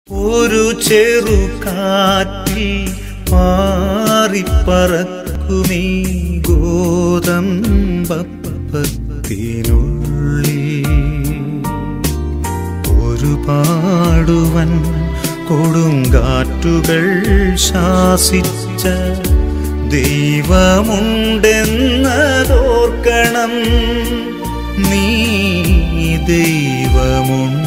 ഒരു ചെറുകാറ്റിൽ പാറിപ്പറക്കുമീ ഗോതമ്പപ്പത്തിനുള്ളിൽ ഒരുപാടുവൻ കൊടുങ്കാറ്റുകൾ ശാസിച്ച ദൈവമുണ്ടെന്നതോർക്കണം. നീ ദൈവമുണ്ട്